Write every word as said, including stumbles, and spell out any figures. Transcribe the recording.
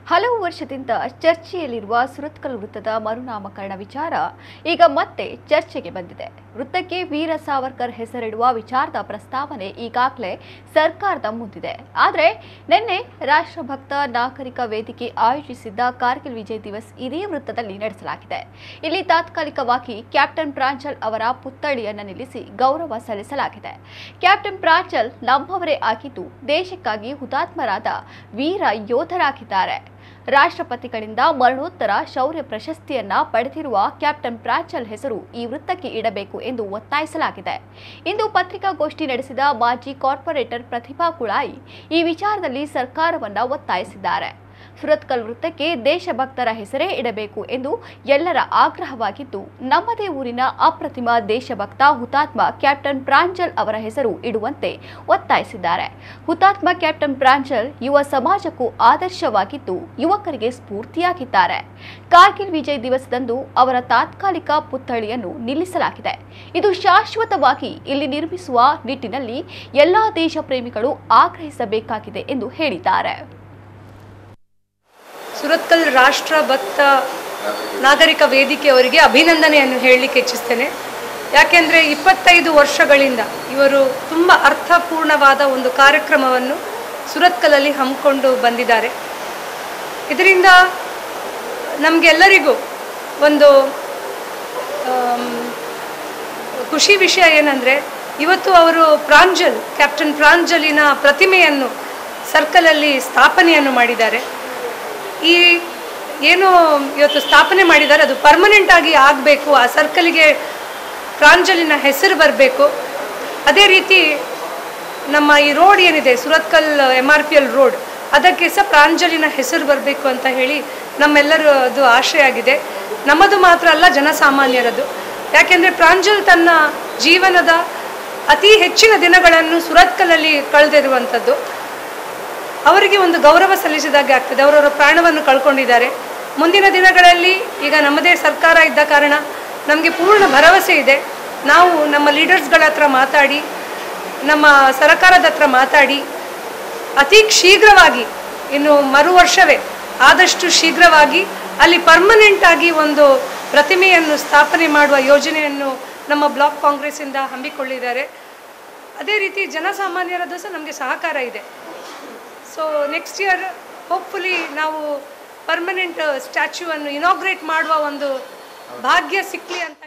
ಹಲವು ವರ್ಷದಿಂದ ಚರ್ಚೆಯಲ್ಲಿರುವ ಸುರತ್ಕಲ್ ವೃತ್ತದ ಮರುನಾಮಕರಣ ವಿಚಾರ ಈಗ ಮತ್ತೆ ಚರ್ಚೆಗೆ ಬಂದಿದೆ. ವೃತ್ತಕ್ಕೆ ವೀರ ಸಾವರ್ಕರ್ ಹೆಸರಿಡುವ ವಿಚಾರದ ಪ್ರಸ್ತಾವನೆ ಈಗಾಗಲೇ ಸರ್ಕಾರದ ಮುಂದಿದೆ. ಆದರೆ ನಿನ್ನೆ ರಾಷ್ಟ್ರಭಕ್ತ ನಾಗರಿಕ ವೇದಿಕೆ ಆಯೋಜಿಸಿದ್ದ ಕಾರ್ಗಿಲ್ ವಿಜಯ್ ದಿವಸ್ ಇದೇ ವೃತ್ತದಲ್ಲಿ ನಡೆಸಲಾಗಿದೆ. ಇಲ್ಲಿ ತಾತ್ಕಾಲಿಕವಾಗಿ ಕ್ಯಾಪ್ಟನ್ ಪ್ರಾಂಜಲ್ ಅವರ ಪುತ್ಥಳಿಯನ್ನು ನಿಲ್ಲಿಸಿ ಗೌರವ ಸಲ್ಲಿಸಲಾಗಿದೆ. ಕ್ಯಾಪ್ಟನ್ ಪ್ರಾಂಜಲ್ ನಮ್ಮವರೇ ಆಗಿದ್ದು ದೇಶಕ್ಕಾಗಿ ಹುತಾತ್ಮರಾದ ವೀರ ಯೋಧರಾಗಿದ್ದಾರೆ. ರಾಷ್ಟ್ರಪತಿಗಳಿಂದ ಮರಣೋತ್ತರ ಶೌರ್ಯ ಪ್ರಶಸ್ತಿಯನ್ನ ಪಡೆದಿರುವ ಕ್ಯಾಪ್ಟನ್ ಪ್ರಾಂಜಲ್ ಹೆಸರು ಈ ವೃತ್ತಕ್ಕೆ ಇಡಬೇಕು ಎಂದು ಒತ್ತಾಯಿಸಲಾಗಿದೆ. ಇಂದು ಪತ್ರಿಕಾಗೋಷ್ಠಿ ನಡೆಸಿದ ಮಾಜಿ ಕಾರ್ಪೊರೇಟರ್ ಪ್ರತಿಭಾ ಕುಳಾಯಿ ಈ ವಿಚಾರದಲ್ಲಿ ಸರ್ಕಾರವನ್ನ ಒತ್ತಾಯಿಸಿದ್ದಾರೆ. ಸುರತ್ಕಲ್ ವೃತ್ತಕ್ಕೆ ದೇಶಭಕ್ತರ ಹೆಸರೇ ಇಡಬೇಕು ಎಂದು ಎಲ್ಲರ ಆಗ್ರಹವಾಗಿದ್ದು, ನಮ್ಮದೇ ಊರಿನ ಅಪ್ರತಿಮ ದೇಶಭಕ್ತ ಹುತಾತ್ಮ ಕ್ಯಾಪ್ಟನ್ ಪ್ರಾಂಜಲ್ ಅವರ ಹೆಸರು ಇಡುವಂತೆ ಒತ್ತಾಯಿಸಿದ್ದಾರೆ. ಹುತಾತ್ಮ ಕ್ಯಾಪ್ಟನ್ ಪ್ರಾಂಜಲ್ ಯುವ ಸಮಾಜಕ್ಕೂ ಆದರ್ಶವಾಗಿದ್ದು, ಯುವಕರಿಗೆ ಸ್ಫೂರ್ತಿಯಾಗಿದ್ದಾರೆ. ಕಾರ್ಗಿಲ್ ವಿಜಯ್ ದಿವಸದಂದು ಅವರ ತಾತ್ಕಾಲಿಕ ಪುತ್ಥಳಿಯನ್ನು ನಿಲ್ಲಿಸಲಾಗಿದೆ. ಇದು ಶಾಶ್ವತವಾಗಿ ಇಲ್ಲಿ ನಿರ್ಮಿಸುವ ನಿಟ್ಟಿನಲ್ಲಿ ಎಲ್ಲಾ ದೇಶ ಪ್ರೇಮಿಗಳು ಆಗ್ರಹಿಸಬೇಕಾಗಿದೆ ಎಂದು ಹೇಳಿದ್ದಾರೆ. ಸುರತ್ಕಲ್ ರಾಷ್ಟ್ರ ಭಕ್ತ ನಾಗರಿಕ ವೇದಿಕೆಯವರಿಗೆ ಅಭಿನಂದನೆಯನ್ನು ಹೇಳಲಿಕ್ಕೆ ಇಚ್ಛಿಸ್ತೇನೆ. ಯಾಕೆಂದರೆ ಇಪ್ಪತ್ತೈದು ವರ್ಷಗಳಿಂದ ಇವರು ತುಂಬ ಅರ್ಥಪೂರ್ಣವಾದ ಒಂದು ಕಾರ್ಯಕ್ರಮವನ್ನು ಸುರತ್ಕಲಲ್ಲಿ ಹಮ್ಮಿಕೊಂಡು ಬಂದಿದ್ದಾರೆ. ಇದರಿಂದ ನಮಗೆಲ್ಲರಿಗೂ ಒಂದು ಖುಷಿ ವಿಷಯ ಏನಂದರೆ, ಇವತ್ತು ಅವರು ಪ್ರಾಂಜಲ್ ಕ್ಯಾಪ್ಟನ್ ಪ್ರಾಂಜಲಿನ ಪ್ರತಿಮೆಯನ್ನು ಸರ್ಕಲಲ್ಲಿ ಸ್ಥಾಪನೆಯನ್ನು ಮಾಡಿದ್ದಾರೆ. ಈ ಏನು ಇವತ್ತು ಸ್ಥಾಪನೆ ಮಾಡಿದ್ದಾರೆ ಅದು ಪರ್ಮನೆಂಟ್ ಆಗಿ ಆಗಬೇಕು. ಆ ಸರ್ಕಲಿಗೆ ಪ್ರಾಂಜಲಿನ ಹೆಸರು ಬರಬೇಕು. ಅದೇ ರೀತಿ ನಮ್ಮ ಈ ರೋಡ್ ಏನಿದೆ Suratkal M R P L road, ಅದಕ್ಕೆ ಸಹ ಪ್ರಾಂಜಲಿನ ಹೆಸರು ಬರಬೇಕು ಅಂತ ಹೇಳಿ ನಮ್ಮೆಲ್ಲರೂ ಅದು ಆಶಯ ಆಗಿದೆ. ನಮ್ಮದು ಮಾತ್ರ ಅಲ್ಲ, ಜನಸಾಮಾನ್ಯರದು. ಯಾಕೆಂದರೆ ಪ್ರಾಂಜಲ್ ತನ್ನ ಜೀವನದ ಅತಿ ಹೆಚ್ಚಿನ ದಿನಗಳನ್ನು ಸುರತ್ಕಲಲ್ಲಿ ಕಳೆದಿರುವಂಥದ್ದು. ಅವರಿಗೆ ಒಂದು ಗೌರವ ಸಲ್ಲಿಸಿದಾಗೆ ಆಗ್ತದೆ. ಅವರವರ ಪ್ರಾಣವನ್ನು ಕಳ್ಕೊಂಡಿದ್ದಾರೆ. ಮುಂದಿನ ದಿನಗಳಲ್ಲಿ ಈಗ ನಮ್ಮದೇ ಸರ್ಕಾರ ಇದ್ದ ಕಾರಣ ನಮಗೆ ಪೂರ್ಣ ಭರವಸೆ ಇದೆ. ನಾವು ನಮ್ಮ ಲೀಡರ್ಸ್ಗಳ ಹತ್ರ ಮಾತಾಡಿ, ನಮ್ಮ ಸರ್ಕಾರದ ಹತ್ರ ಮಾತಾಡಿ ಅತಿ ಶೀಘ್ರವಾಗಿ, ಇನ್ನು ಮರು ವರ್ಷವೇ ಆದಷ್ಟು ಶೀಘ್ರವಾಗಿ ಅಲ್ಲಿ ಪರ್ಮನೆಂಟ್ ಆಗಿ ಒಂದು ಪ್ರತಿಮೆಯನ್ನು ಸ್ಥಾಪನೆ ಮಾಡುವ ಯೋಜನೆಯನ್ನು ನಮ್ಮ ಬ್ಲಾಕ್ ಕಾಂಗ್ರೆಸ್ಸಿಂದ ಹಮ್ಮಿಕೊಳ್ಳಿದ್ದಾರೆ. ಅದೇ ರೀತಿ ಜನಸಾಮಾನ್ಯರದ್ದು ಸಹ ನಮಗೆ ಸಹಕಾರ ಇದೆ. ಸೊ ನೆಕ್ಸ್ಟ್ ಇಯರ್ ಹೋಪ್ಫುಲಿ ನಾವು ಪರ್ಮನೆಂಟ್ ಸ್ಟ್ಯಾಚ್ಯೂವನ್ನು ಇನಾಗ್ರೇಟ್ ಮಾಡುವ ಒಂದು ಭಾಗ್ಯ ಸಿಕ್ಕಲಿ ಅಂತ